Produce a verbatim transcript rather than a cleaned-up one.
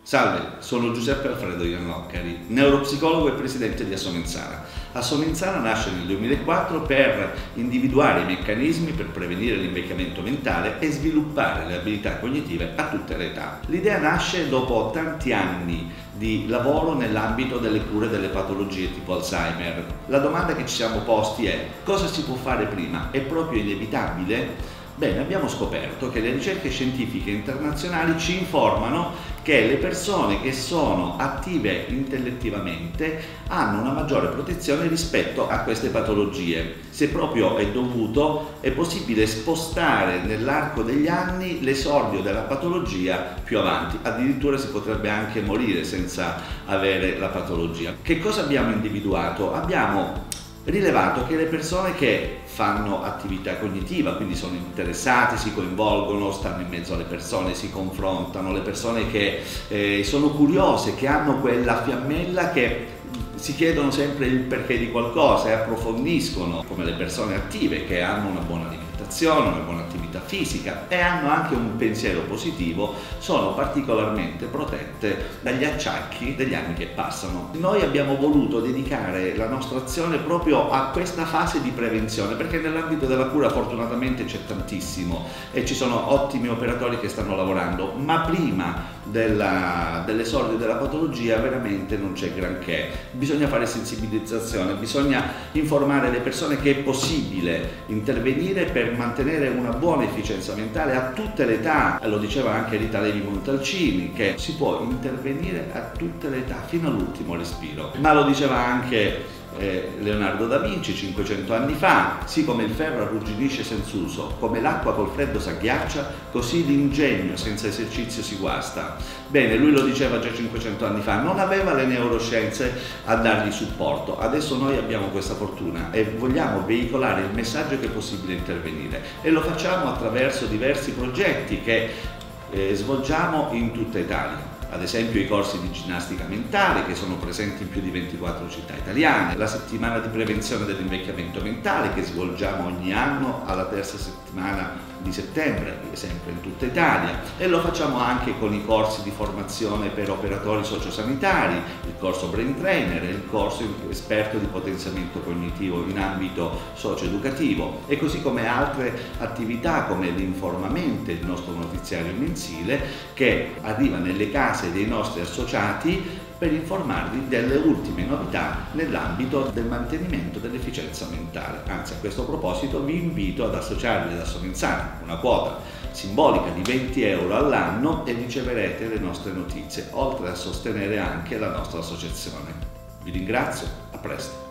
Salve, sono Giuseppe Alfredo Iannoccari, neuropsicologo e presidente di Assomenzana. Assomenzana nasce nel duemilaquattro per individuare i meccanismi per prevenire l'invecchiamento mentale e sviluppare le abilità cognitive a tutte le età. L'idea nasce dopo tanti anni di lavoro nell'ambito delle cure delle patologie tipo Alzheimer. La domanda che ci siamo posti è: cosa si può fare prima? È proprio inevitabile? Bene, abbiamo scoperto che le ricerche scientifiche internazionali ci informano che le persone che sono attive intellettivamente hanno una maggiore protezione rispetto a queste patologie. Se proprio è dovuto, è possibile spostare nell'arco degli anni l'esordio della patologia più avanti. Addirittura si potrebbe anche morire senza avere la patologia. Che cosa abbiamo individuato? Abbiamo rilevato che le persone che fanno attività cognitiva, quindi sono interessate, si coinvolgono, stanno in mezzo alle persone, si confrontano, le persone che eh, sono curiose, che hanno quella fiammella, che si chiedono sempre il perché di qualcosa e approfondiscono, come le persone attive che hanno una buona alimentazione, una buona attività fisica e hanno anche un pensiero positivo, sono particolarmente protette dagli acciacchi degli anni che passano. Noi abbiamo voluto dedicare la nostra azione proprio a questa fase di prevenzione, perché nell'ambito della cura fortunatamente c'è tantissimo e ci sono ottimi operatori che stanno lavorando, ma prima dell'esordio della patologia veramente non c'è granché. Bisogna fare sensibilizzazione, bisogna informare le persone che è possibile intervenire per mantenere una buona efficienza mentale a tutte le età. Lo diceva anche Rita Levi Montalcini, che si può intervenire a tutte le età fino all'ultimo respiro, ma lo diceva anche Eh, Leonardo da Vinci cinquecento anni fa: sì, come il ferro arrugginisce senza uso, come l'acqua col freddo s'agghiaccia, così l'ingegno senza esercizio si guasta. Bene, lui lo diceva già cinquecento anni fa, non aveva le neuroscienze a dargli supporto. Adesso noi abbiamo questa fortuna e vogliamo veicolare il messaggio che è possibile intervenire, e lo facciamo attraverso diversi progetti che eh, svolgiamo in tutta Italia. Ad esempio i corsi di ginnastica mentale, che sono presenti in più di ventiquattro città italiane, la settimana di prevenzione dell'invecchiamento mentale che svolgiamo ogni anno alla terza settimana di settembre, sempre in tutta Italia, e lo facciamo anche con i corsi di formazione per operatori sociosanitari, il corso Brain Trainer e il corso esperto di potenziamento cognitivo in ambito socio-educativo, e così come altre attività come l'Informamente, il nostro notiziario mensile che arriva nelle case dei nostri associati per informarvi delle ultime novità nell'ambito del mantenimento dell'efficienza mentale. Anzi, a questo proposito vi invito ad associarvi ad Assomenzana, una quota simbolica di venti euro all'anno, e riceverete le nostre notizie, oltre a sostenere anche la nostra associazione. Vi ringrazio, a presto!